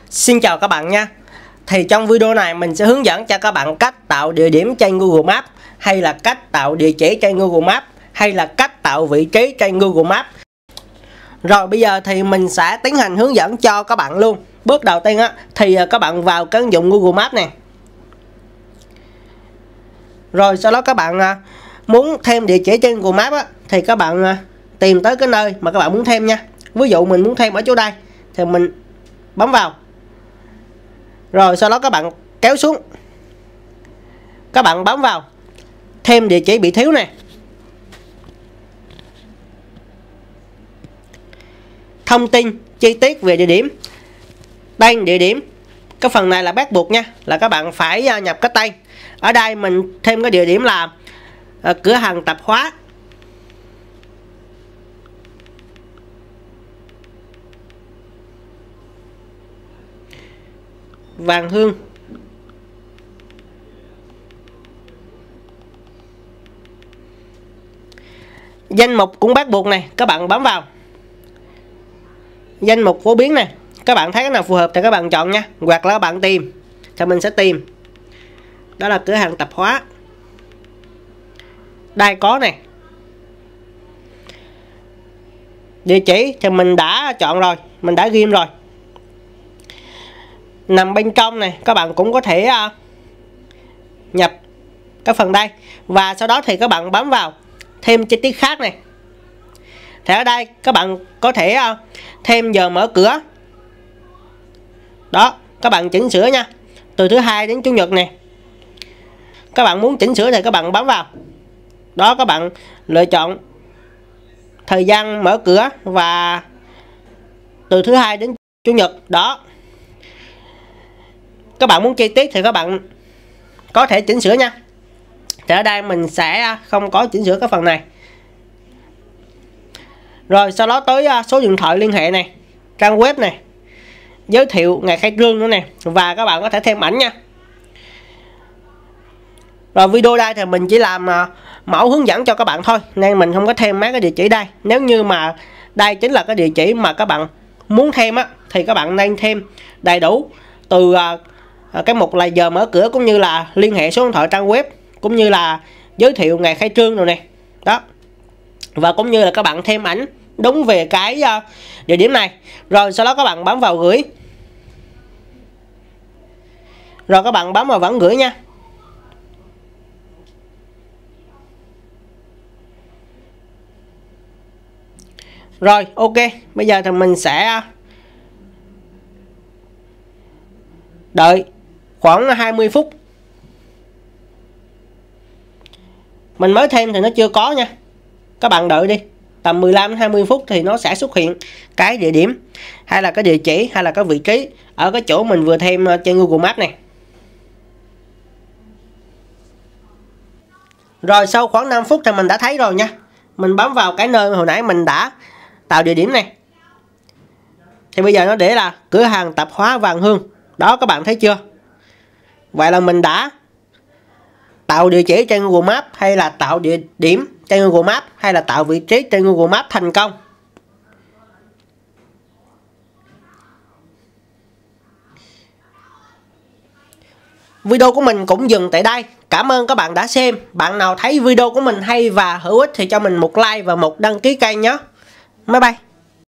Xin chào các bạn nha. Thì trong video này mình sẽ hướng dẫn cho các bạn cách tạo địa điểm trên Google Maps, hay là cách tạo địa chỉ trên Google Maps, hay là cách tạo vị trí trên Google Maps. Rồi bây giờ thì mình sẽ tiến hành hướng dẫn cho các bạn luôn. Bước đầu tiên á thì các bạn vào cái ứng dụng Google Maps này. Rồi sau đó các bạn muốn thêm địa chỉ trên Google Maps á, thì các bạn tìm tới cái nơi mà các bạn muốn thêm nha. Ví dụ mình muốn thêm ở chỗ đây thì mình bấm vào. Rồi sau đó các bạn kéo xuống, các bạn bấm vào thêm địa chỉ bị thiếu này. Thông tin chi tiết về địa điểm, tên địa điểm. Cái phần này là bắt buộc nha, là các bạn phải nhập cái tên. Ở đây mình thêm cái địa điểm là cửa hàng tạp hóa Vàng Hương. Danh mục cũng bắt buộc này, các bạn bấm vào danh mục phổ biến này. Các bạn thấy cái nào phù hợp thì các bạn chọn nha, hoặc là các bạn tìm thì mình sẽ tìm. Đó là cửa hàng tạp hóa. Đây có này. Địa chỉ thì mình đã chọn rồi, mình đã ghim rồi. Nằm bên trong này, các bạn cũng có thể nhập cái phần đây. Và sau đó thì các bạn bấm vào thêm chi tiết khác này. Thì ở đây các bạn có thể thêm giờ mở cửa. Đó, các bạn chỉnh sửa nha, từ thứ Hai đến Chủ nhật này. Các bạn muốn chỉnh sửa thì các bạn bấm vào. Đó, các bạn lựa chọn thời gian mở cửa và từ thứ Hai đến Chủ nhật. Đó, các bạn muốn chi tiết thì các bạn có thể chỉnh sửa nha. Thì ở đây mình sẽ không có chỉnh sửa cái phần này. Rồi sau đó tới số điện thoại liên hệ này, trang web này, giới thiệu ngày khai trương nữa nè, và các bạn có thể thêm ảnh nha. Rồi video đây thì mình chỉ làm mẫu hướng dẫn cho các bạn thôi, nên mình không có thêm mấy cái địa chỉ đây. Nếu như mà đây chính là cái địa chỉ mà các bạn muốn thêm á, thì các bạn nên thêm đầy đủ từ cái mục là giờ mở cửa, cũng như là liên hệ số điện thoại trang web, cũng như là giới thiệu ngày khai trương rồi nè. Đó, và cũng như là các bạn thêm ảnh đúng về cái địa điểm này. Rồi sau đó các bạn bấm vào gửi. Rồi các bạn bấm vào vẫn gửi nha. Rồi ok, bây giờ thì mình sẽ đợi khoảng 20 phút. Mình mới thêm thì nó chưa có nha. Các bạn đợi đi, tầm 15 đến 20 phút thì nó sẽ xuất hiện cái địa điểm, hay là cái địa chỉ, hay là cái vị trí ở cái chỗ mình vừa thêm trên Google Maps này. Rồi sau khoảng 5 phút thì mình đã thấy rồi nha. Mình bấm vào cái nơi hồi nãy mình đã tạo địa điểm này. Thì bây giờ nó để là cửa hàng tạp hóa Vàng Hương. Đó, các bạn thấy chưa? Vậy là mình đã tạo địa chỉ trên Google Maps, hay là tạo địa điểm trên Google Maps, hay là tạo vị trí trên Google Maps thành công. Video của mình cũng dừng tại đây. Cảm ơn các bạn đã xem. Bạn nào thấy video của mình hay và hữu ích thì cho mình một like và một đăng ký kênh nhé. Bye bye.